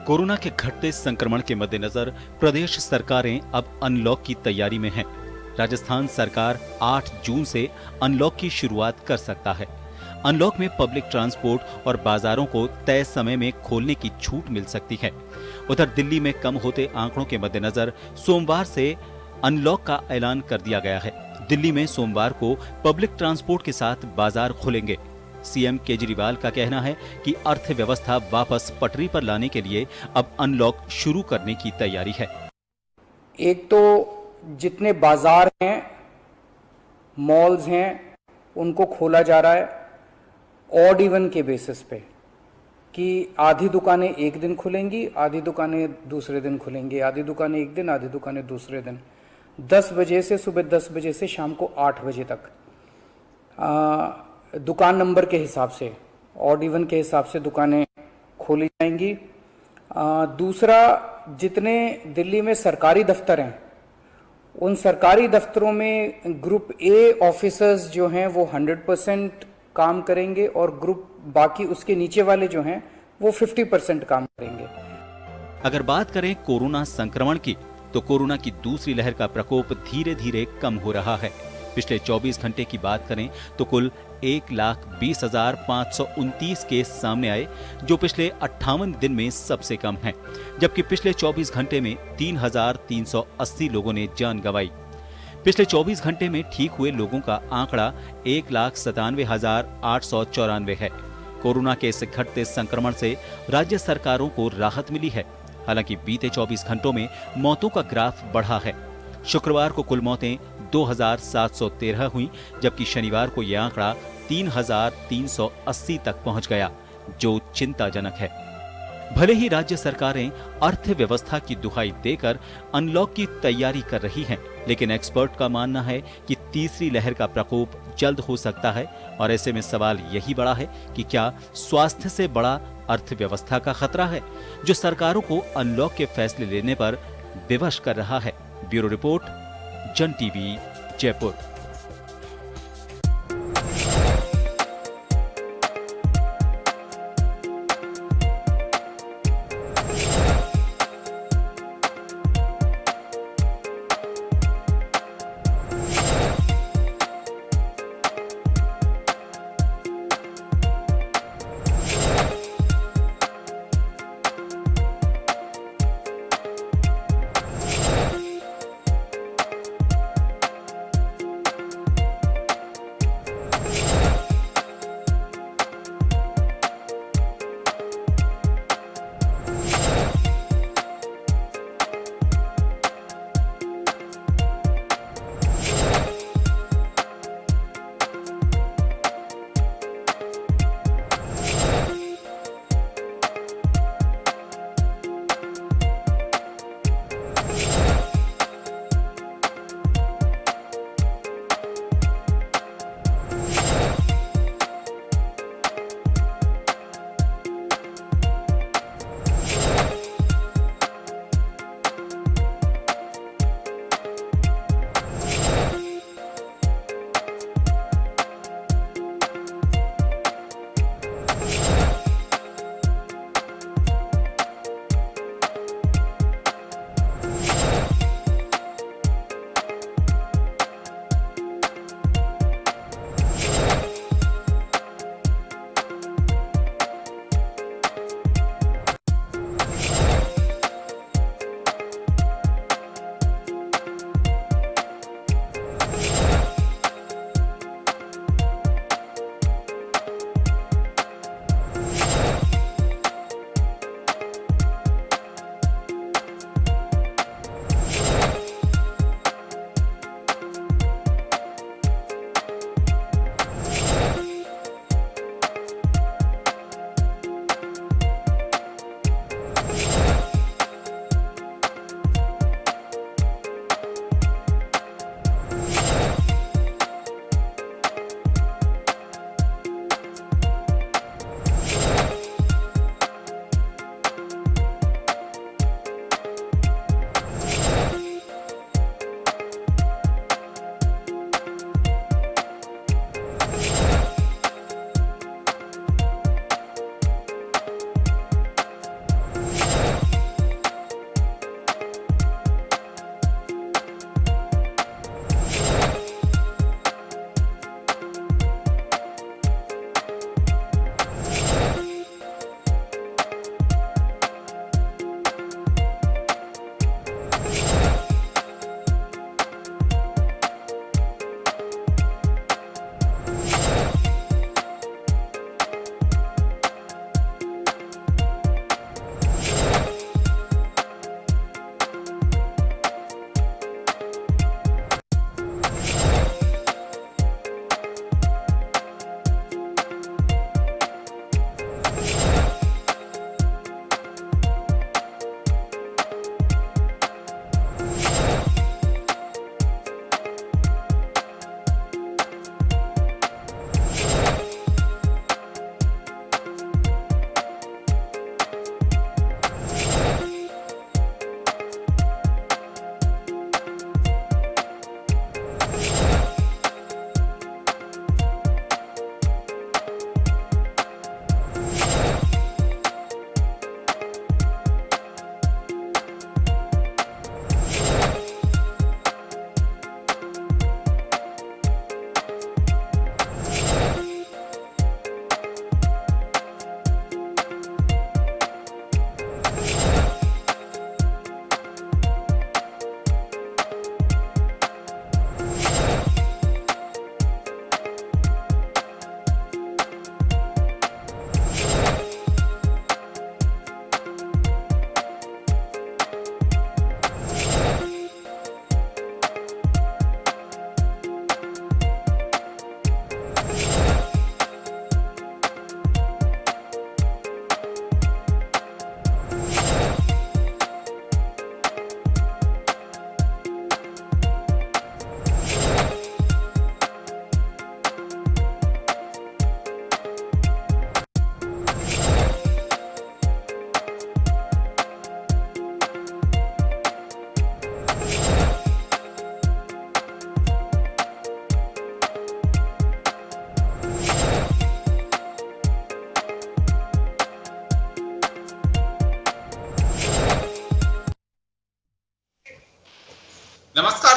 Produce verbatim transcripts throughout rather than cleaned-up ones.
Corona के घटते संक्रमण के मद्देनजर प्रदेश सरकारें अब अनलॉक की तैयारी में हैं। राजस्थान सरकार आठ जून से अनलॉक की शुरुआत कर सकता है। अनलॉक में पब्लिक ट्रांसपोर्ट और बाजारों को तय समय में खोलने की छूट मिल सकती है। उधर दिल्ली में कम होते आंकड़ों के मद्देनजर सोमवार से अनलॉक का ऐलान कर दिया गया है। दिल्ली में सोमवार को पब्लिक ट्रांसपोर्ट के साथ बाजार खुलेंगे। सीएम केजरीवाल का कहना है कि अर्थव्यवस्था वापस पटरी पर लाने के लिए अब अनलॉक शुरू करने की तैयारी है। एक तो जितने बाजार हैं, मॉल्स हैं, उनको खोला जा रहा है ऑड इवन के बेसिस पे कि आधी दुकानें एक दिन खुलेंगी, आधी दुकानें दूसरे दिन खुलेंगी, आधी दुकानें एक दिन, आधी दुकानें दूसरे दिन, दस बजे से सुबह दस बजे से शाम को आठ बजे तक। आ, दुकान नंबर के हिसाब से, ऑड इवन के हिसाब से दुकानें खोली जाएंगी। आ, दूसरा, जितने दिल्ली में सरकारी दफ्तर हैं, उन सरकारी दफ्तरों में ग्रुप ए ऑफिसर्स जो हैं वो हंड्रेड परसेंट काम करेंगे और ग्रुप बाकी उसके नीचे वाले जो हैं वो फिफ्टी परसेंट काम करेंगे। अगर बात करें कोरोना संक्रमण की, तो कोरोना की दूसरी लहर का प्रकोप धीरे धीरे कम हो रहा है। पिछले चौबीस घंटे की बात करें तो कुल एक लाख बीस हजार पाँच सौ उनतीस केस सामने आए, जो पिछले अट्ठावन दिन में सबसे कम है, जबकि पिछले चौबीस घंटे में तीन हजार तीन सौ अस्सी लोगों ने जान गंवाई। पिछले चौबीस घंटे में ठीक हुए लोगों का आंकड़ा एक लाख सतानवे हजार आठ सौ चौरानवे है। कोरोना के इस घटते संक्रमण से राज्य सरकारों को राहत मिली है। हालांकि बीते चौबीस घंटों में मौतों का ग्राफ बढ़ा है। शुक्रवार को कुल मौतें दो हजार सात सौ तेरह हुई, जबकि शनिवार को यह आंकड़ा तीन हजार तीन सौ अस्सी तक पहुंच गया, जो चिंताजनक है। भले ही राज्य सरकारें अर्थव्यवस्था की दुहाई देकर अनलॉक की तैयारी कर रही हैं, लेकिन एक्सपर्ट का मानना है कि तीसरी लहर का प्रकोप जल्द हो सकता है और ऐसे में सवाल यही बड़ा है कि क्या स्वास्थ्य से बड़ा अर्थव्यवस्था का खतरा है, जो सरकारों को अनलॉक के फैसले लेने पर विवश कर रहा है। Bureau report, Jan TV, Jaipur.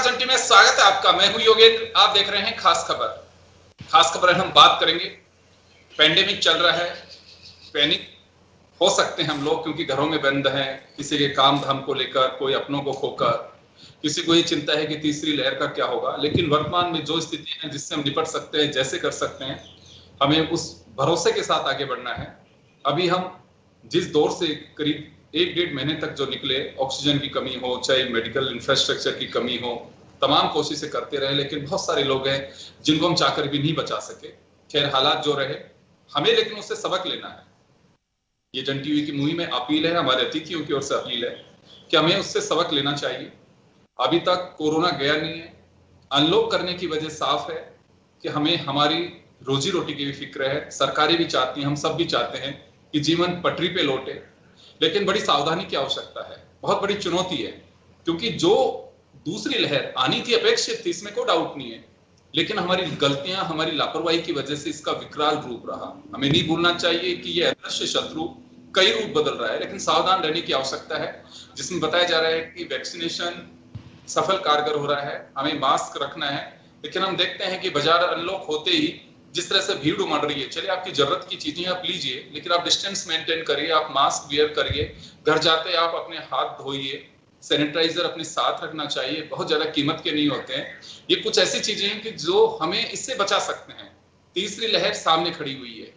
जंटी में स्वागत है आपका। मैं हूं योगेंद्र, आप देख रहे हैं खास खबर। खास खबर हम बात करेंगे, पेंडेमिक चल रहा है, पैनिक हो सकते हैं हम लोग क्योंकि घरों में बंद हैं, किसी के काम धाम को लेकर, कोई अपनों को खोकर, किसी को ये चिंता है कि तीसरी लहर का क्या होगा। लेकिन वर्तमान में जो स्थिति है जिससे हम निपट सकते हैं, जैसे कर सकते हैं, हमें उस भरोसे के साथ आगे बढ़ना है। अभी हम जिस दौर से करीब एक डेढ़ महीने तक जो निकले, ऑक्सीजन की कमी हो, चाहे मेडिकल इंफ्रास्ट्रक्चर की कमी हो, तमाम कोशिशें करते रहे, लेकिन बहुत सारे लोग हैं जिनको हम चाहकर भी नहीं बचा सके। खैर, हालात जो रहे, हमें लेकिन उससे सबक लेना है। ये जन टीवी की मुहिम में अपील है, हमारे अतिथियों की ओर से अपील है कि हमें उससे सबक लेना चाहिए। अभी तक कोरोना गया नहीं है। अनलॉक करने की वजह साफ है कि हमें हमारी रोजी रोटी की भी फिक्र है। सरकारें भी चाहती हैं, हम सब भी चाहते हैं कि जीवन पटरी पे लौटे, लेकिन बड़ी सावधानी की आवश्यकता है। बहुत बड़ी चुनौती है क्योंकि जो दूसरी लहर आनी थी अपेक्षित थी, इसमें कोई डाउट नहीं है, लेकिन हमारी गलतियां, हमारी लापरवाही की वजह से इसका विकराल रूप रहा। हमें नहीं भूलना चाहिए कि यह अदृश्य शत्रु कई रूप बदल रहा है, लेकिन सावधान रहने की आवश्यकता है, जिसमें बताया जा रहा है कि वैक्सीनेशन सफल कारगर हो रहा है, हमें मास्क रखना है। लेकिन हम देखते हैं कि बाजार अनलॉक होते ही जिस तरह से भीड़ उमड़ रही है, चलिए आपकी जरूरत की चीजें आप लीजिए, लेकिन आप डिस्टेंस मेंटेन करिए, आप मास्क वियर करिए, घर जाते आप अपने हाथ धोइए, सैनिटाइजर अपने साथ रखना चाहिए, बहुत ज्यादा कीमत के नहीं होते हैं। ये कुछ ऐसी चीजें हैं कि जो हमें इससे बचा सकते हैं। तीसरी लहर सामने खड़ी हुई है।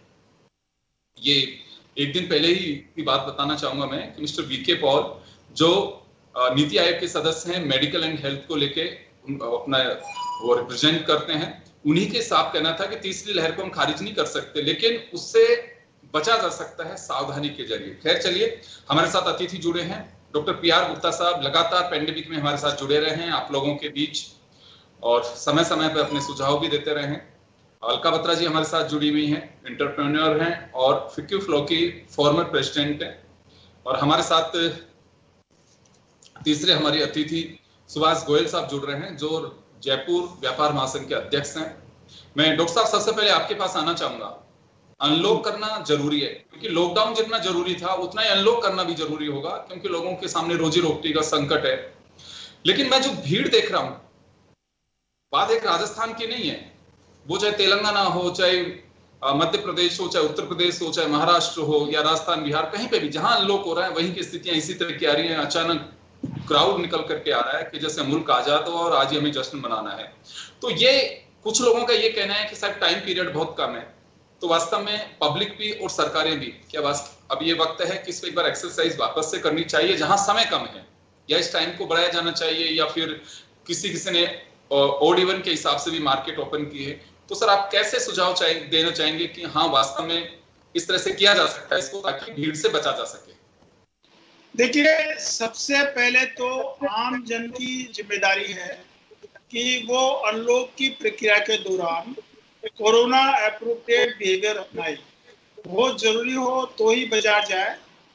ये एक दिन पहले ही की बात बताना चाहूंगा मैं कि मिस्टर वीके पॉल, जो नीति आयोग के सदस्य हैं, मेडिकल एंड हेल्थ को लेके अपना वो रिप्रेजेंट करते हैं, उन्हीं के साफ कहना था कि तीसरी लहर को हम खारिज नहीं कर सकते, लेकिन उससे बचा जा सकता है सावधानी के जरिए। खैर, चलिए, हमारे साथ अतिथि जुड़े हैं। डॉक्टर पी आर गुप्ता साहब लगातार पेंडेमिक में हमारे साथ जुड़े रहे हैं आप लोगों के बीच और समय समय पर अपने सुझाव भी देते रहे हैं। अलका बत्रा जी हमारे साथ जुड़ी हुई हैं, एंटरप्रेन्योर हैं और फिक्यू फ्लो की फॉर्मर प्रेसिडेंट हैं। और हमारे साथ तीसरे हमारे अतिथि सुभाष गोयल साहब जुड़ रहे हैं, जो जयपुर व्यापार महासंघ के अध्यक्ष हैं। मैं डॉक्टर साहब सबसे पहले आपके पास आना चाहूंगा। अनलॉक करना जरूरी है क्योंकि लॉकडाउन जितना जरूरी था उतना ही अनलॉक करना भी जरूरी होगा, क्योंकि लोगों के सामने रोजी रोटी का संकट है। लेकिन मैं जो भीड़ देख रहा हूं, बात एक राजस्थान की नहीं है, वो चाहे तेलंगाना हो, चाहे मध्य प्रदेश हो, चाहे उत्तर प्रदेश हो, चाहे महाराष्ट्र हो या राजस्थान, बिहार, कहीं पे भी जहां अनलॉक हो रहा है वहीं की स्थितियां इसी तरह की आ रही है। अचानक क्राउड निकल करके आ रहा है कि जैसे मुल्क आजाद हो और आज ही हमें जश्न मनाना है। तो ये कुछ लोगों का ये कहना है कि सर टाइम पीरियड बहुत कम है। तो वास्तव में पब्लिक भी और सरकारें भी क्या वास्तव अब ये वक्त है कि इस पर एक बार एक्सरसाइज वापस से करनी चाहिए, जहां समय कम है, या इस टाइम को बढ़ाया जाना चाहिए, या फिर किसी किसी ने ऑड इवन के हिसाब से भी मार्केट ओपन की है। तो सर आप कैसे सुझाव चाहे, देना चाहेंगे कि हाँ वास्तव में इस तरह से किया जा सकता है इसको, ताकि भीड़ से बचा जा सके? देखिए, सबसे पहले तो आम जन की जिम्मेदारी है कि वो अनलॉक की प्रक्रिया के दौरान कोरोना एप्रोप्रिएट बिहेवियर अपनाए। वो जरूरी हो तो ही बाजार जाए,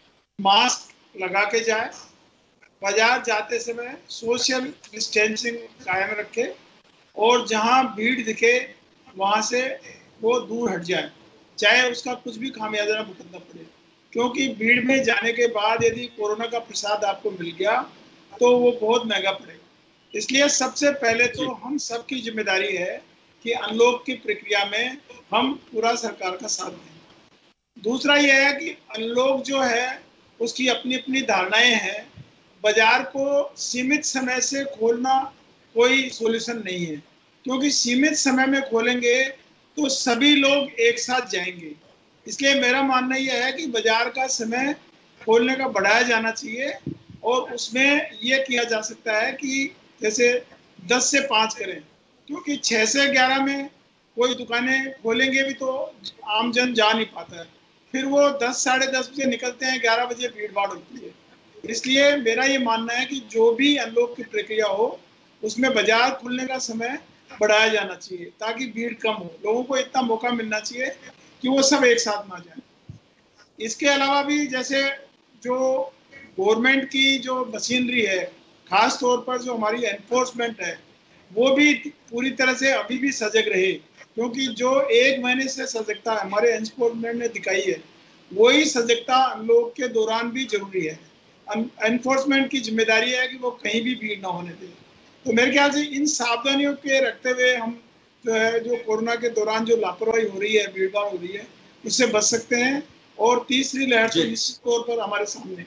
मास्क लगा के जाए, बाजार जाते समय सोशल डिस्टेंसिंग कायम रखे और जहां भीड़ दिखे वहां से वो दूर हट जाए, चाहे उसका कुछ भी खामियाजा भुगतना पड़े। क्योंकि भीड़ में जाने के बाद यदि कोरोना का प्रसाद आपको मिल गया तो वो बहुत महंगा पड़ेगा। इसलिए सबसे पहले तो हम सबकी जिम्मेदारी है कि अनलॉक की प्रक्रिया में हम पूरा सरकार का साथ दें। दूसरा यह है कि अनलॉक जो है उसकी अपनी अपनी धारणाएं हैं। बाजार को सीमित समय से खोलना कोई सॉल्यूशन नहीं है, क्योंकि सीमित समय में खोलेंगे तो सभी लोग एक साथ जाएंगे। इसलिए मेरा मानना यह है कि बाजार का समय खोलने का बढ़ाया जाना चाहिए और उसमें यह किया जा सकता है कि जैसे दस से पाँच करें, क्योंकि छः से ग्यारह में कोई दुकानें खोलेंगे भी तो आम जन जा नहीं पाता है, फिर वो दस साढ़े दस बजे निकलते हैं, ग्यारह बजे भीड़ भाड़ होती है। इसलिए मेरा ये मानना है कि जो भी अनलॉक की प्रक्रिया हो उसमें बाजार खुलने का समय बढ़ाया जाना चाहिए ताकि भीड़ कम हो। लोगों को इतना मौका मिलना चाहिए कि वो सब एक साथ ना जाए। इसके अलावा भी जैसे जो गवर्नमेंट की जो मशीनरी है, खास तौर पर जो हमारी एनफोर्समेंट है, वो भी पूरी तरह से अभी भी सजग रहे, क्योंकि जो एक महीने से सजगता हमारे एनफोर्समेंट ने दिखाई है वही सजगता अनलॉक के दौरान भी जरूरी है। एनफोर्समेंट की जिम्मेदारी है कि वो कहीं भी भीड़ ना होने दे। तो मेरे ख्याल से इन सावधानियों के रखते हुए हम जो है जो कोरोना के दौरान जो लापरवाही हो रही है, भीड़भाड़ हो रही है, उससे बच सकते हैं। और तीसरी लहर तो निश्चित तौर पर हमारे सामने।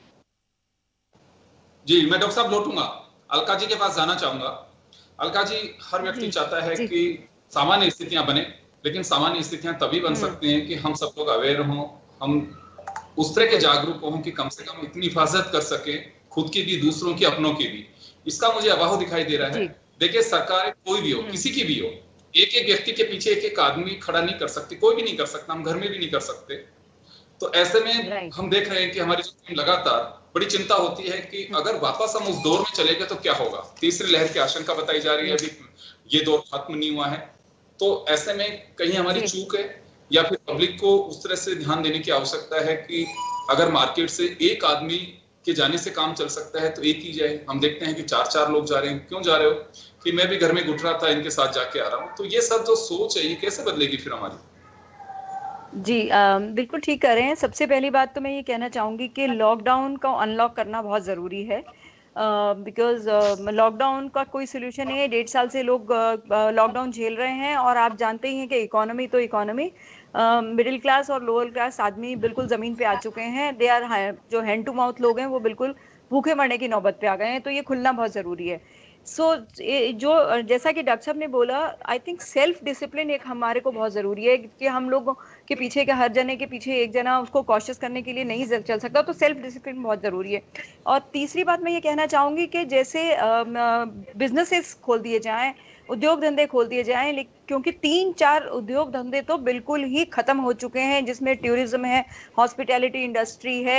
जी, मैं डॉक्टर साहब लौटूंगा, अलका जी के पास जाना चाहूंगा। अलका जी, हर व्यक्ति चाहता है कि सामान्य स्थितियां बने, लेकिन सामान्य स्थितियां तभी बन सकती हैं कि हम सब लोग अवेयर हों, हम उस तरह के जागरूक हों कि कम से कम इतनी हिफाजत कर सके, खुद की भी, दूसरों की, अपनों की भी। इसका मुझे अभाव दिखाई दे रहा है। देखिए, सरकार कोई भी हो, किसी की भी हो, एक एक व्यक्ति के पीछे एक एक आदमी खड़ा नहीं कर सकती, कोई भी नहीं कर सकता, हम घर में भी नहीं कर सकते। तो ऐसे में हम देख रहे हैं कि हमारी टीम लगातार, बड़ी चिंता होती है कि अगर वापस हम उस दौर में चले गए तो क्या होगा। तीसरी लहर की आशंका बताई जा रही है, अभी ये दौर खत्म नहीं हुआ है। तो ऐसे में कहीं हमारी चूक है या फिर पब्लिक को उस तरह से ध्यान देने की आवश्यकता है कि अगर मार्केट से एक आदमी के जाने से काम चल सकता है तो एक ही जाए। हम देखते हैं कि चार चार लोग जा रहे हैं। क्यों जा रहे हो? कि मैं भी घर में घुट रहा था, इनके साथ जाके आ रहा हूँ। तो ये सब जो सोच है, ये कैसे बदलेगी फिर हमारी? जी, आ, बिल्कुल ठीक कर रहे हैं। सबसे पहली बात तो मैं ये कहना चाहूँगी कि लॉकडाउन को अनलॉक करना बहुत ज़रूरी है, बिकॉज लॉकडाउन का कोई सोल्यूशन नहीं है। डेढ़ साल से लोग लॉकडाउन झेल रहे हैं और आप जानते ही हैं कि इकोनॉमी तो इकोनॉमी, मिडिल क्लास और लोअर क्लास आदमी बिल्कुल ज़मीन पे आ चुके हैं। दे आर, जो हैंड टू माउथ लोग हैं वो बिल्कुल भूखे मरने की नौबत पे आ गए हैं। तो ये खुलना बहुत ज़रूरी है। सो so, जो जैसा कि डॉक्टर साहब ने बोला, आई थिंक सेल्फ डिसिप्लिन एक हमारे को बहुत ज़रूरी है कि हम लोग के पीछे के हर जने के पीछे एक जना उसको कॉशियस करने के लिए नहीं चल सकता। तो सेल्फ डिसिप्लिन बहुत ज़रूरी है। और तीसरी बात मैं ये कहना चाहूँगी कि जैसे बिजनेसेस खोल दिए जाएं, उद्योग धंधे खोल दिए जाएं, क्योंकि तीन चार उद्योग धंधे तो बिल्कुल ही खत्म हो चुके हैं, जिसमें टूरिज्म है, हॉस्पिटैलिटी इंडस्ट्री है,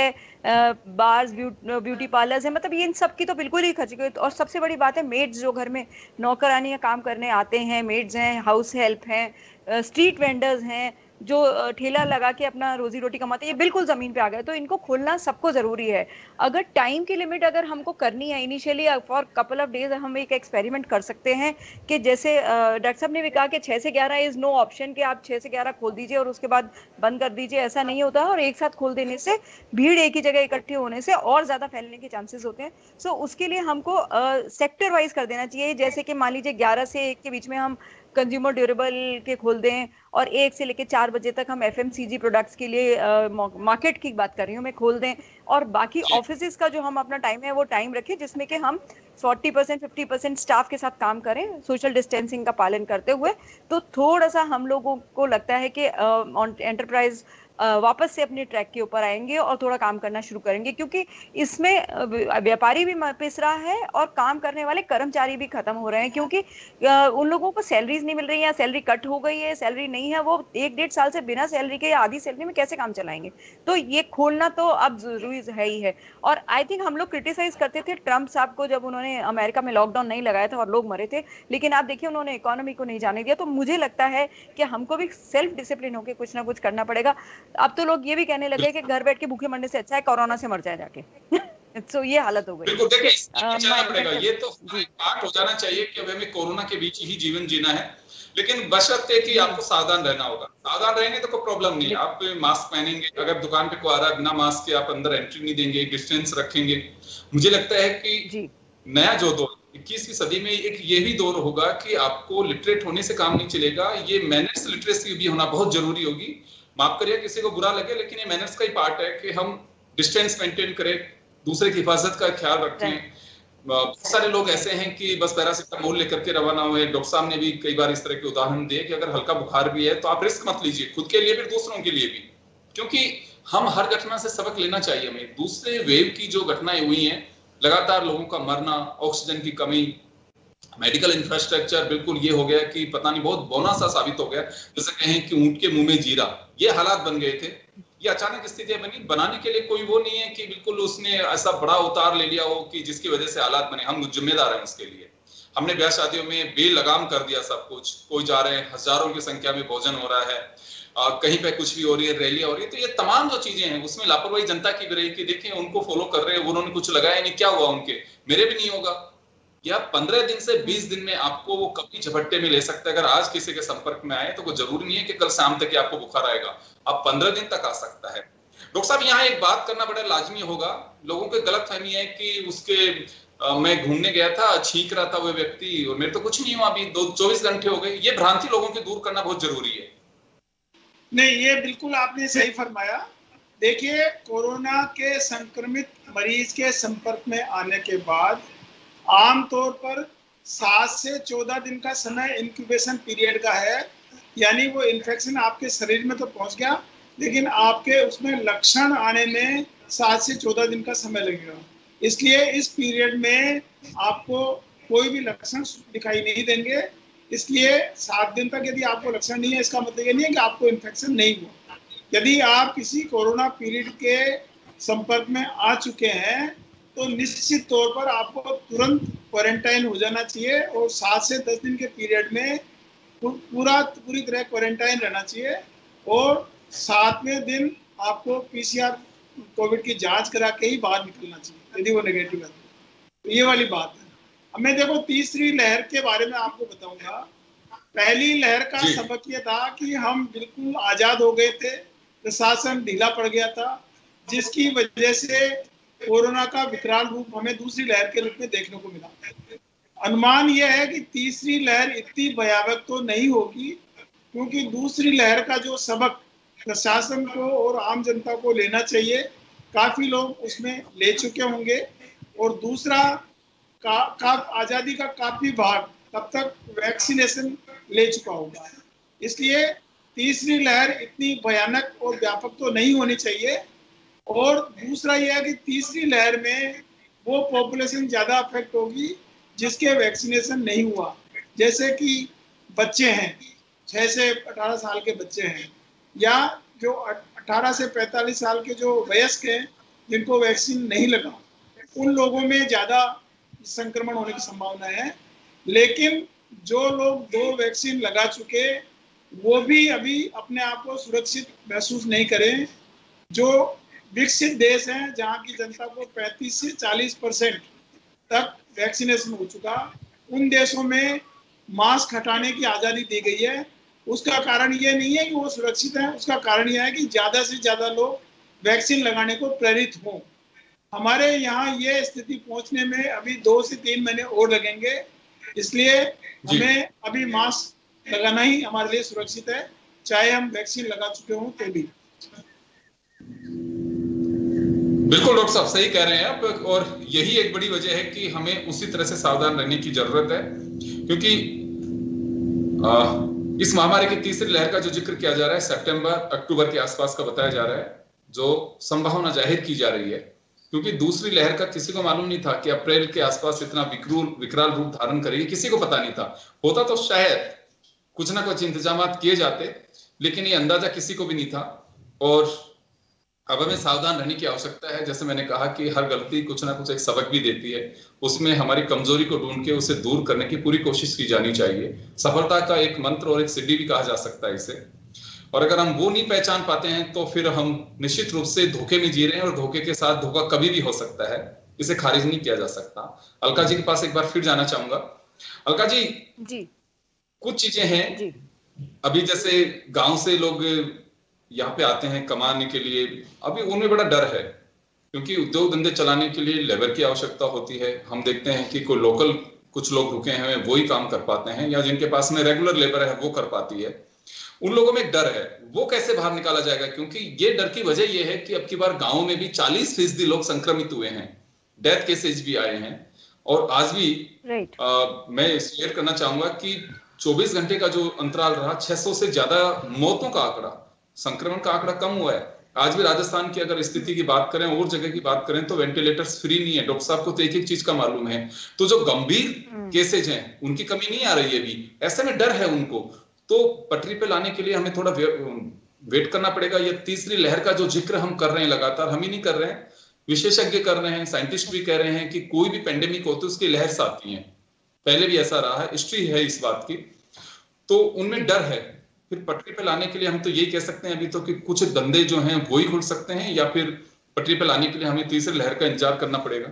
बार्स, ब्यूटी पार्लर्स है, मतलब ये इन सब की तो बिल्कुल ही खच गई। और सबसे बड़ी बात है, मेड्स जो घर में नौकरानियां काम करने आते हैं, मेड्स हैं, हाउस हेल्प हैं, स्ट्रीट वेंडर्स हैं, जो ठेला लगा के अपना रोजी रोटी कमाते हैं, ये बिल्कुल जमीन पे आ गए। तो इनको खोलना सबको जरूरी है। अगर टाइम की लिमिट अगर हमको करनी है, initially for couple of days हम एक एक्सपेरिमेंट कर सकते हैं कि जैसे डॉक्टर साहब ने भी कहा कि छः से ग्यारह इज नो ऑप्शन, कि आप छः से ग्यारह खोल दीजिए और उसके बाद बंद कर दीजिए, ऐसा नहीं होता है। और एक साथ खोल देने से भीड़ एक ही जगह इकट्ठे होने से और ज्यादा फैलने के चांसेस होते हैं। सो so, उसके लिए हमको सेक्टर वाइज कर देना चाहिए। जैसे कि मान लीजिए ग्यारह से एक के बीच में हम कंज्यूमर ड्यूरेबल के खोल दें, और एक से लेकर चार बजे तक हम एफएमसीजी प्रोडक्ट्स के लिए मार्केट की बात कर रही हूँ मैं, खोल दें। और बाकी ऑफिसेज का जो हम अपना टाइम है वो टाइम रखें जिसमें कि हम चालीस परसेंट पचास परसेंट स्टाफ के साथ काम करें, सोशल डिस्टेंसिंग का पालन करते हुए। तो थोड़ा सा हम लोगों को लगता है कि एंटरप्राइज वापस से अपने ट्रैक के ऊपर आएंगे और थोड़ा काम करना शुरू करेंगे, क्योंकि इसमें व्यापारी भी पिस रहा है और काम करने वाले कर्मचारी भी खत्म हो रहे हैं, क्योंकि उन लोगों को सैलरीज नहीं मिल रही है, सैलरी कट हो गई है, सैलरी नहीं है, वो एक डेढ़ साल से बिना सैलरी के या आधी सैलरी में कैसे काम चलाएंगे। तो ये खोलना तो अब जरूरी है ही है। और आई थिंक हम लोग क्रिटिसाइज करते थे ट्रम्प साहब को जब उन्होंने अमेरिका में लॉकडाउन नहीं लगाया था और लोग मरे थे, लेकिन आप देखिए उन्होंने इकोनॉमी को नहीं जाने दिया। तो मुझे लगता है कि हमको भी सेल्फ डिसिप्लिन होकर कुछ ना कुछ करना पड़ेगा। अब तो लोग ये भी कहने लगे कि घर बैठ के भूखे मरने से अच्छा है कोरोना से मर जाए जाके। तो ये हालत हो गई। बिल्कुल, देखिए चलना पड़ेगा, ये तो पार्ट हो जाना चाहिए कि अब हमें कोरोना के बीच ही जीवन जीना है, लेकिन बशर्ते कि आपको सावधान रहना होगा। सावधान रहेंगे तो कोई प्रॉब्लम नहीं है। आप मास्क पहनेंगे, अगर दुकान पे कोई आ रहा है बिना मास्क के आप अंदर एंट्री नहीं देंगे, डिस्टेंस रखेंगे। मुझे लगता है कि नया जो दौर इक्कीसवीं सदी में एक ये भी दौर होगा कि आपको लिटरेट होने से काम नहीं चलेगा, ये मैनर्स लिटरेसी भी होना बहुत जरूरी होगी। माफ करिए किसी को बुरा लगे, लेकिन ये मैनर्स का ही पार्ट है कि हम डिस्टेंस मेंटेन करें, दूसरे की हिफाजत का ख्याल रखें। बहुत सारे लोग ऐसे हैं कि बस पैरासिटामोल लेकर के रवाना हुए। डॉक्टर साहब ने भी कई बार इस तरह के उदाहरण दिए कि अगर हल्का बुखार भी है तो आप रिस्क मत लीजिए, खुद के लिए भी दूसरों के लिए भी, क्योंकि हम हर घटना से सबक लेना चाहिए हमें। दूसरे वेव की जो घटनाएं हुई हैं, लगातार लोगों का मरना, ऑक्सीजन की कमी, मेडिकल इंफ्रास्ट्रक्चर बिल्कुल ये हो गया कि पता नहीं बहुत बौना सा साबित हो गया, जैसे कहें कि ऊंट के मुंह में जीरा, ये हालात बन गए थे। ये अचानक स्थितियां बनी, बनाने के लिए कोई वो नहीं है कि बिल्कुल उसने ऐसा बड़ा अवतार ले लिया हो कि जिसकी वजह से हालात बने। हम जिम्मेदार हैं उसके लिए। हमने ब्याह शादियों में बेलगाम कर दिया सब कुछ, कोई जा रहे हैं, हजारों की संख्या में भोजन हो रहा है, आ, कहीं पे कुछ भी हो रही है, रैलियां हो रही है। तो ये तमाम जो चीजें हैं उसमें लापरवाही जनता की भी रही कि देखिए उनको फॉलो कर रहे हैं, उन्होंने कुछ लगाया नहीं, क्या हुआ उनके, मेरे भी नहीं होगा। या पंद्रह दिन से बीस दिन में आपको वो कभी झपट्टे में ले सकता है। अगर आज किसी के संपर्क में आए तो कोई जरूरी नहीं है कि कल शाम तक आपको बुखार आएगा, अब पंद्रह दिन तक आ सकता है। डॉक्टर साहब, यहाँ एक बात करना बड़ा लाजमी होगा। लोगों की गलतफहमी है कि उसके आ, मैं घूमने गया था, छींक रहा था वो व्यक्ति और मेरे तो कुछ नहीं हुआ, अभी दो चौबीस घंटे हो गए। ये भ्रांति लोगों की दूर करना बहुत जरूरी है। नहीं, ये बिल्कुल आपने सही फरमाया। देखिए, कोरोना के संक्रमित मरीज के संपर्क में आने के बाद आमतौर पर सात से चौदह दिन का समय इंक्यूबेशन पीरियड का है, यानी वो इन्फेक्शन आपके शरीर में तो पहुंच गया, लेकिन आपके उसमें लक्षण आने में सात से चौदह दिन का समय लगेगा। इसलिए इस पीरियड में आपको कोई भी लक्षण दिखाई नहीं देंगे। इसलिए सात दिन तक यदि आपको लक्षण नहीं है, इसका मतलब ये नहीं है कि आपको इन्फेक्शन नहीं हुआ। यदि आप किसी कोरोना पीरियड के संपर्क में आ चुके हैं तो निश्चित तौर पर आपको तुरंत क्वारंटाइन हो जाना चाहिए और सात से दस दिन के पीरियड में पूरा पूरी तरह क्वारंटाइन रहना चाहिए और सातवें दिन आपको पीसीआर कोविड की जांच करा के ही बाहर निकलना चाहिए यदि वो नेगेटिव है। तो ये वाली बात है। अब मैं देखो तीसरी लहर के बारे में आपको बताऊंगा। पहली लहर का सबक ये था कि हम बिल्कुल आजाद हो गए थे, प्रशासन ढीला पड़ गया था, जिसकी वजह से कोरोना का विकराल रूप हमें दूसरी लहर के रूप में देखने को मिला। अनुमान यह है कि तीसरी लहर इतनी भयावह तो नहीं होगी, क्योंकि दूसरी लहर का जो सबक प्रशासन को और आम जनता को लेना चाहिए, काफी लोग उसमें ले चुके होंगे और दूसरा का, का आजादी का काफी भाग तब तक वैक्सीनेशन ले चुका होगा। इसलिए तीसरी लहर इतनी भयानक और व्यापक तो नहीं होनी चाहिए। और दूसरा यह है कि तीसरी लहर में वो पॉपुलेशन ज्यादा अफेक्ट होगी जिसके वैक्सीनेशन नहीं हुआ, जैसे कि बच्चे हैं, छह से अठारह साल के बच्चे हैं, या जो अठारह से पैंतालीस साल के जो वयस्क हैं जिनको वैक्सीन नहीं लगा, उन लोगों में ज्यादा संक्रमण होने की संभावना है। लेकिन जो लोग दो वैक्सीन लगा चुके वो भी अभी अपने आप को सुरक्षित महसूस नहीं करें। जो विकसित देश हैं जहाँ की जनता को पैंतीस से चालीस परसेंट तक वैक्सीनेशन हो चुका, उन देशों में मास्क हटाने की आज़ादी दी गई है। उसका कारण ये नहीं है कि वो सुरक्षित हैं, उसका कारण यह है कि ज़्यादा से ज़्यादा लोग वैक्सीन लगाने को प्रेरित हों। हमारे यहाँ ये स्थिति पहुँचने में अभी दो से तीन महीने और लगेंगे, इसलिए हमें अभी मास्क लगाना ही हमारे लिए सुरक्षित है, चाहे हम वैक्सीन लगा चुके हों तो भी। बिल्कुल डॉक्टर साहब सही कह रहे हैं आप, और यही एक बड़ी वजह है कि हमें उसी तरह से सावधान रहने की जरूरत है, क्योंकि आ, इस महामारी की तीसरी लहर का जो जिक्र किया जा रहा है सितंबर अक्टूबर के आसपास का बताया जा रहा है, जो संभावना जाहिर की जा रही है, क्योंकि दूसरी लहर का किसी को मालूम नहीं था कि अप्रैल के आसपास इतना विकराल विकराल रूप धारण करेगी, किसी को पता नहीं था। होता तो शायद कुछ ना कुछ इंतजाम किए जाते, लेकिन ये अंदाजा किसी को भी नहीं था। और अब हमें सावधान रहने की आवश्यकता है। जैसे मैंने कहा कि हर गलती कुछ ना कुछ एक सबक भी देती है, उसमें हमारी कमजोरी को ढूंढ के उसे दूर करने की पूरी कोशिश की जानी चाहिए। सफलता का एक मंत्र और एक सीढ़ी भी कहा जा सकता है इसे, और अगर हम वो नहीं पहचान पाते हैं तो फिर हम निश्चित रूप से धोखे में जी रहे हैं, और धोखे के साथ धोखा कभी भी हो सकता है, इसे खारिज नहीं किया जा सकता। अलका जी के पास एक बार फिर जाना चाहूंगा। अलका जी, जी कुछ चीजें हैं अभी, जैसे गांव से लोग यहाँ पे आते हैं कमाने के लिए, अभी उनमें बड़ा डर है, क्योंकि उद्योग धंधे चलाने के लिए लेबर की आवश्यकता होती है। हम देखते हैं कि कोई लोकल कुछ लोग रुके हैं वो ही काम कर पाते हैं, या जिनके पास में रेगुलर लेबर है वो कर पाती है। उन लोगों में एक डर है, वो कैसे बाहर निकाला जाएगा? क्योंकि ये डर की वजह ये है कि अब की बार गाँव में भी चालीस फीसदी लोग संक्रमित हुए हैं, डेथ केसेज भी आए हैं। और आज भी आ, मैं शेयर करना चाहूंगा कि चौबीस घंटे का जो अंतराल रहा, छह सौ से ज्यादा मौतों का आंकड़ा, संक्रमण का आंकड़ा कम हुआ है। आज भी राजस्थान की अगर स्थिति की बात करें और जगह की बात करें तो वेंटिलेटर्स फ्री नहीं है। डॉक्टर साहब को तो एक एक चीज का मालूम है। तो जो गंभीर केसेज हैं उनकी कमी नहीं आ रही है अभी, ऐसे में डर है उनको, तो पटरी पे लाने के लिए हमें थोड़ा वे, वेट करना पड़ेगा। ये तीसरी लहर का जो जिक्र हम कर रहे हैं लगातार, हम ही नहीं कर रहे हैं, विशेषज्ञ कर रहे हैं, साइंटिस्ट भी कह रहे हैं कि कोई भी पेंडेमिक होती है उसकी लहर आती है, पहले भी ऐसा रहा है, हिस्ट्री है इस बात की। तो उनमें डर है। फिर पटरी पे लाने के लिए हम तो यही कह सकते हैं अभी तो कि कुछ धंधे जो हैं वो ही खुल सकते हैं, या फिर पटरी पे लाने के लिए हमें तीसरी लहर का इंतजार करना पड़ेगा।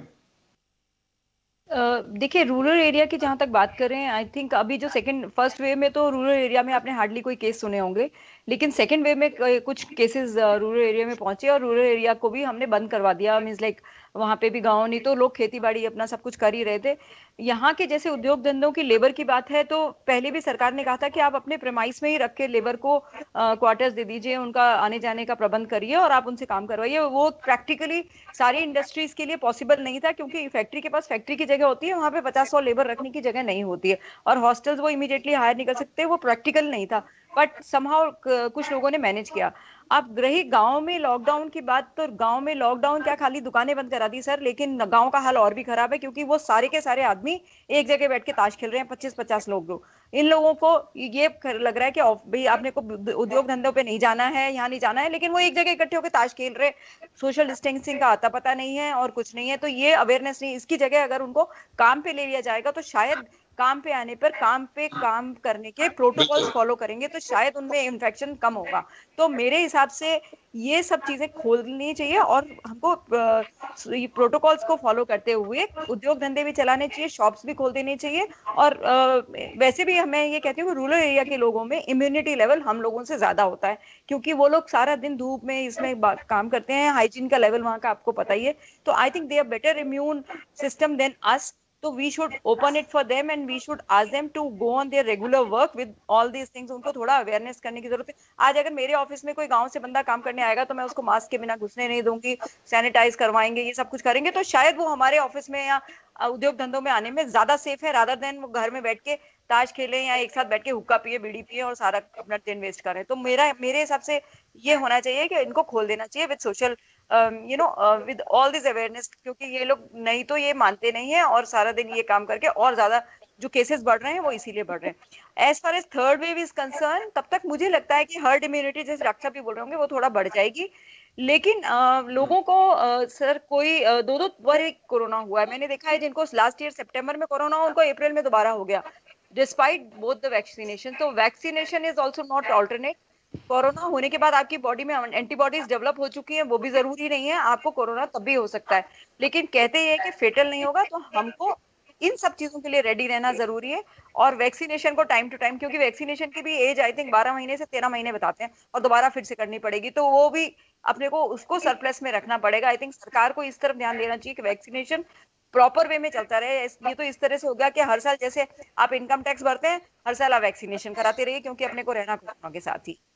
Uh, देखिए रूरल एरिया की जहां तक बात करें, आई थिंक अभी जो सेकंड फर्स्ट वेव में तो रूरल एरिया में आपने हार्डली कोई केस सुने होंगे, लेकिन सेकेंड वेव में कुछ केसेस रूरल एरिया में पहुंचे और रूरल एरिया को भी हमने बंद करवा दिया। मीन्स लाइक वहां पे भी गाँव नहीं तो लोग खेती बाड़ी अपना सब कुछ कर ही रहे थे। यहाँ के जैसे उद्योग धंधों की लेबर की बात है तो पहले भी सरकार ने कहा था कि आप अपने प्रेमाइस में ही रख के लेबर को क्वार्टर्स दे दीजिए, उनका आने जाने का प्रबंध करिए और आप उनसे काम करवाइए। वो प्रैक्टिकली सारी इंडस्ट्रीज के लिए पॉसिबल नहीं था, क्योंकि फैक्ट्री के पास फैक्ट्री की जगह होती है, वहां पे पचास सौ लेबर रखने की जगह नहीं होती है, और हॉस्टल्स वो इमीडिएटली हायर नहीं कर सकते, वो प्रैक्टिकल नहीं था। बट समहाउ कुछ लोगों ने मैनेज किया। अब रही गांव में लॉकडाउन की बात, तो गांव में लॉकडाउन क्या खाली दुकानें बंद करा दी सर, लेकिन गांव का हाल और भी खराब है, क्योंकि वो सारे के सारे आदमी एक जगह बैठ के ताश खेल रहे हैं, पच्चीस पचास लोग लोग इन लोगों को ये लग रहा है कि भाई आपने को उद्योग धंधों पे नहीं जाना है, यहाँ नहीं जाना है, लेकिन वो एक जगह इकट्ठे होकर ताश खेल रहे, सोशल डिस्टेंसिंग का आता पता नहीं है और कुछ नहीं है। तो ये अवेयरनेस नहीं, इसकी जगह अगर उनको काम पे ले लिया जाएगा तो शायद काम पे आने पर काम पे काम करने के प्रोटोकॉल्स फॉलो करेंगे तो शायद उनमें इन्फेक्शन कम होगा। तो मेरे हिसाब से ये सब चीजें खोलनी चाहिए और हमको प्रोटोकॉल्स को फॉलो करते हुए उद्योग धंधे भी चलाने चाहिए, शॉप्स भी खोल देने चाहिए। और आ, वैसे भी मैं ये कहती हूँ रूरल एरिया के लोगों में इम्यूनिटी लेवल हम लोगों से ज्यादा होता है, क्योंकि वो लोग सारा दिन धूप में इसमें काम करते हैं, हाइजीन का लेवल वहाँ का आपको पता ही है। तो I think they are better immune system than us. तो we should open it for them and we should ask them to go on their regular work with all these things। उनको थोड़ा अवेयरनेस करने की जरूरत है। आज अगर मेरे ऑफिस में कोई गांव से बंदा काम करने आएगा तो मैं उसको मास्क के बिना घुसने नहीं दूंगी, सैनिटाइज करवाएंगे, ये सब कुछ करेंगे, तो शायद वो हमारे ऑफिस में या उद्योग धंधों में आने में ज्यादा सेफ है, रादर देन वो घर में बैठ के ताश खेलें या एक साथ बैठ के हुक्का पिए, बीड़ी पिए और सारा अपना दिन वेस्ट करें। तो मेरा मेरे हिसाब से ये होना चाहिए कि इनको खोल देना चाहिए with social you know with all this awareness, क्योंकि ये लोग नहीं तो ये मानते नहीं है और सारा दिन ये काम करके और ज्यादा जो केसेस बढ़ रहे हैं वो इसीलिए बढ़ रहे हैं। As far as third wave is concern, तब तक मुझे लगता है कि हर्ड इम्यूनिटी जैसे डॉक्टर भी बोल रहे होंगे वो थोड़ा बढ़ जाएगी, लेकिन आ, लोगों को आ, सर कोई आ, दो दो बार कोरोना हुआ है। मैंने देखा है जिनको लास्ट ईयर सितंबर में कोरोना हुआ उनको अप्रैल में दोबारा हो गया, डिस्पाइट बोथ द वैक्सीनेशन। तो vaccination is also not alternate. Corona होने के बाद आपकी बॉडी में एंटीबॉडीज डेवलप हो चुकी हैं, वो भी जरूरी नहीं है, आपको कोरोना तब भी हो सकता है, लेकिन कहते हैं कि फेटल नहीं होगा। तो हमको इन सब चीजों के लिए रेडी रहना जरूरी है और वैक्सीनेशन को टाइम टू टाइम, क्योंकि वैक्सीनेशन की भी एज आई थिंक बारह महीने से तेरह महीने बताते हैं और दोबारा फिर से करनी पड़ेगी, तो वो भी अपने को उसको सरप्लस में रखना पड़ेगा। आई थिंक सरकार को इस तरफ ध्यान देना चाहिए कि वैक्सीनेशन प्रॉपर वे में चलता रहे। ये तो इस तरह से हो गया कि हर साल जैसे आप इनकम टैक्स भरते हैं, हर साल आप वैक्सीनेशन कराते रहिए, क्योंकि अपने को रहना कोरोना के साथ ही।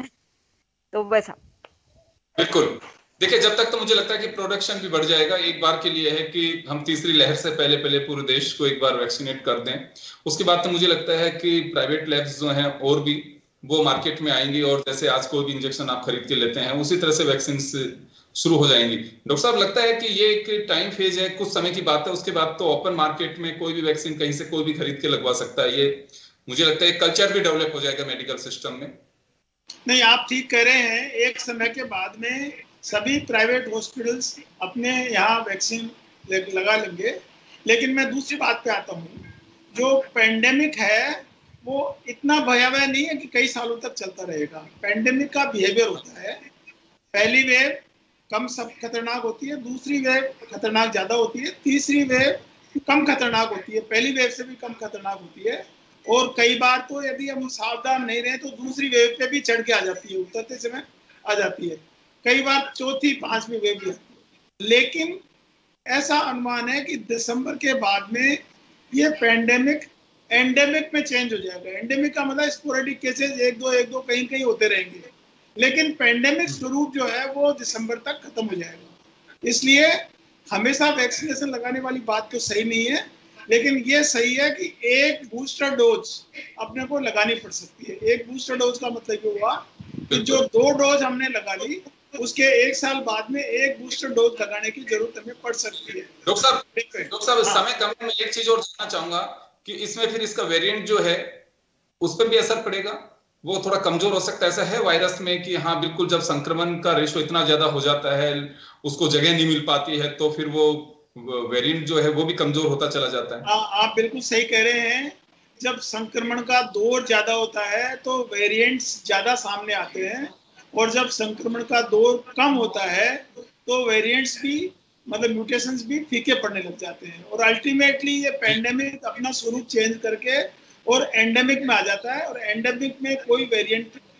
तो वैसा बिल्कुल। देखिए, जब तक तो मुझे लगता है कि प्रोडक्शन भी बढ़ जाएगा। एक बार के लिए है कि हम तीसरी लहर से पहले पहले पूरे देश को एक बार वैक्सीनेट कर दें, उसके बाद तो मुझे लगता है कि प्राइवेट लैब्स जो हैं और भी वो मार्केट में आएंगी और जैसे आज कोई भी इंजेक्शन आप खरीद के लेते हैं उसी तरह से वैक्सीन शुरू हो जाएंगी। डॉक्टर साहब, लगता है कि ये एक टाइम फेज है, कुछ समय की बात है, उसके बाद तो ओपन मार्केट में कोई भी वैक्सीन कहीं से कोई भी खरीद के लगवा सकता है। ये मुझे लगता है कल्चर भी डेवलप हो जाएगा मेडिकल सिस्टम में। नहीं, आप ठीक कह रहे हैं। एक समय के बाद में सभी प्राइवेट हॉस्पिटल्स अपने यहाँ वैक्सीन लगा लेंगे। लेकिन मैं दूसरी बात पे आता हूँ, जो पेंडेमिक है वो इतना भयावह नहीं है कि कई सालों तक चलता रहेगा। पेंडेमिक का बिहेवियर होता है, पहली वेव कम सब खतरनाक होती है, दूसरी वेव खतरनाक ज्यादा होती है, तीसरी वेव कम खतरनाक होती है, पहली वेव से भी कम खतरनाक होती है, और कई बार तो यदि हम सावधान नहीं रहे तो दूसरी वेव पे भी चढ़ के आ जाती है, उतरते समय आ जाती है, कई बार चौथी पांचवी वेव भी आती है। लेकिन ऐसा अनुमान है कि दिसंबर के बाद में ये पेंडेमिक एंडेमिक में चेंज हो जाएगा। एंडेमिक का मतलब स्पोरेडिक केसेस एक दो एक दो कहीं कहीं होते रहेंगे, लेकिन पेंडेमिक स्वरूप जो है वो दिसंबर तक खत्म हो जाएगा। इसलिए हमेशा वैक्सीनेशन लगाने वाली बात तो सही नहीं है, लेकिन ये सही है कि एक बूस्टर डोज अपने को लगानी पड़ सकती है। एक बूस्टर डोज का मतलब ये हुआ कि जो दो डोज हमने लगा ली उसके एक साल बाद में एक बूस्टर डोज लगाने की जरूरत हमें पड़ सकती है। डॉक्टर साहब, डॉक्टर साहब समय कम में एक चीज और जानना चाहूंगा कि इसमें फिर इसका वेरिएंट जो है उस पर भी असर पड़ेगा, वो थोड़ा कमजोर हो सकता है। ऐसा है वायरस में कि हाँ बिल्कुल, जब संक्रमण का रेशो इतना ज्यादा हो जाता है, उसको जगह नहीं मिल पाती है, तो फिर वो वेरिएंट जो है वो भी कमजोर होता चला जाता है। आ, आप बिल्कुल सही कह रहे हैं। जब संक्रमण का दौर ज्यादा होता है तो वेरिएंट्स ज्यादा सामने आते हैं, और जब संक्रमण का दौर कम होता है तो वेरिएंट्स भी मतलब म्यूटेशंस भी फीके पड़ने लग जाते हैं, और अल्टीमेटली ये पेंडेमिक अपना स्वरूप चेंज करके और एंडेमिक में आ जाता है, और एंडेमिक में कोई वेरिएंट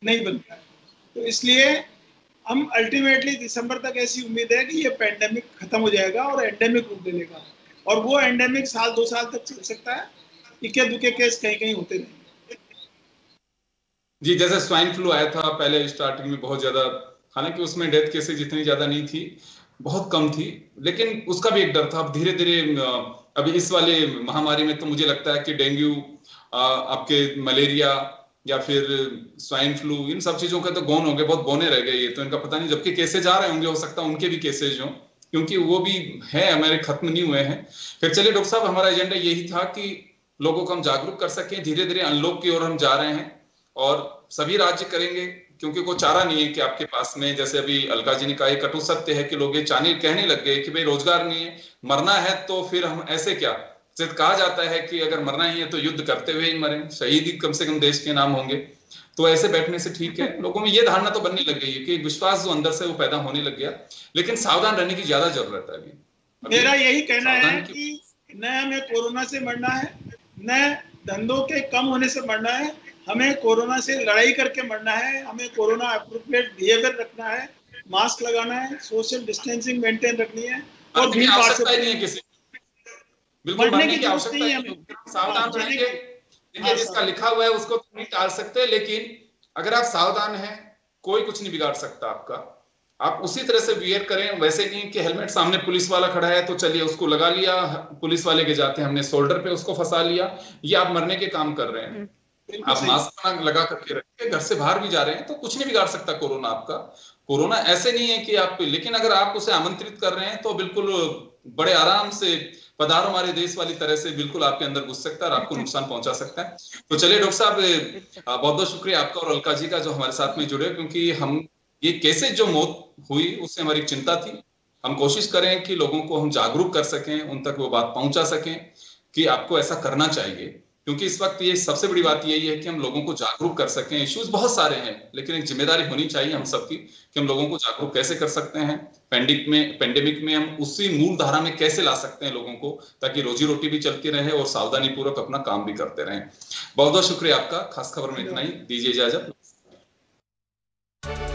नहीं बनता है। तो इसलिए हम अल्टीमेटली दिसंबर तक ऐसी उम्मीद है कि ये पेंडेमिक खत्म हो जाएगा और एंडेमिक रूप ले लेगा, और वो एंडेमिक साल दो साल तक चल सकता है। इक्के दुके केस कहीं कहीं होते रहेंगे। जी, जैसे स्वाइन फ्लू आया था पहले स्टार्टिंग में बहुत ज्यादा, हालांकि उसमें डेथ केसेज इतनी ज्यादा नहीं थी, बहुत कम थी, लेकिन उसका भी एक डर था। अब धीरे धीरे अभी इस वाले महामारी में तो मुझे लगता है कि डेंगू, आपके मलेरिया या फिर स्वाइन फ्लू, इन सब चीजों के तो गौन हो गए, बहुत गौने रह गए ये तो, इनका पता नहीं, जबकि केसेज आ रहे होंगे, हो सकता है उनके भी केसेज हों, क्योंकि वो भी है हमारे, खत्म नहीं हुए हैं। फिर चलिए डॉक्टर साहब, हमारा एजेंडा यही था कि लोगों को हम जागरूक कर सकें। धीरे धीरे अनलॉक की ओर हम जा रहे हैं और सभी राज्य करेंगे, क्योंकि कोई चारा नहीं है कि आपके पास में, जैसे अभी अलका जी ने कहा, कटु सत्य है कि लोग ये चाने कहने लग गए कि भाई रोजगार नहीं है, मरना है तो फिर हम ऐसे क्या, सिर्फ कहा जाता है कि अगर मरना ही है तो युद्ध करते हुए ही मरें, शहीद ही कम से कम देश के नाम होंगे, तो ऐसे बैठने से ठीक है। लोगों में ये धारणा तो बनने लग गई है कि विश्वास जो अंदर से वो पैदा होने लग गया, लेकिन सावधान रहने की ज्यादा जरूरत है। अभी मेरा यही कहना है कि न हमें कोरोना से मरना है, न धंधों के कम होने से मरना है, हमें कोरोना से लड़ाई करके मरना है। हमें कोरोना अप्रोप्रिएट बिहेवियर रखना है, मास्क लगाना है, सोशल डिस्टेंसिंग मेंटेन रखनी है, और भीड़ भाड़ से नहीं है किसी बिल्कुल मरने की आवश्यकता नहीं है। सावधान रहेंगे, देखिए जिसका लिखा हुआ है उसको तो नहीं टाल सकते, लेकिन अगर आप सावधान हैं कोई कुछ नहीं बिगाड़ सकता आपका। आप उसी तरह से वियर करें, वैसे नहीं कि हेलमेट सामने पुलिस वाला खड़ा है तो चलिए उसको लगा लिया, पुलिस वाले के जाते हैं हमने शोल्डर पे उसको फंसा लिया, ये आप मरने के काम कर रहे हैं। आप मास्क लगा करके रखिए, घर से बाहर भी जा रहे हैं तो कुछ नहीं बिगाड़ सकता कोरोना आपका। कोरोना ऐसे नहीं है कि आप, लेकिन अगर आप उसे आमंत्रित कर रहे हैं तो बिल्कुल बड़े आराम से पधारो हमारे देश वाली तरह से बिल्कुल आपके अंदर घुस सकता है और आपको नुकसान पहुंचा सकता है। तो चलिए डॉक्टर साहब, बहुत बहुत शुक्रिया आपका और अलका जी का जो हमारे साथ में जुड़े, क्योंकि हम ये कैसे जो मौत हुई उससे हमारी चिंता थी। हम कोशिश करें कि लोगों को हम जागरूक कर सकें, उन तक वो बात पहुंचा सकें कि आपको ऐसा करना चाहिए, क्योंकि इस वक्त ये सबसे बड़ी बात यही है कि हम लोगों को जागरूक कर सकें। इश्यूज बहुत सारे हैं, लेकिन एक जिम्मेदारी होनी चाहिए हम सबकी कि हम लोगों को जागरूक कैसे कर सकते हैं। पेंडेमिक में पेंडेमिक में हम उसी मूल धारा में कैसे ला सकते हैं लोगों को, ताकि रोजी रोटी भी चलती रहे और सावधानी पूर्वक अपना काम भी करते रहें। बहुत बहुत शुक्रिया आपका। खास खबर में इतना ही, दीजिए इजाजत।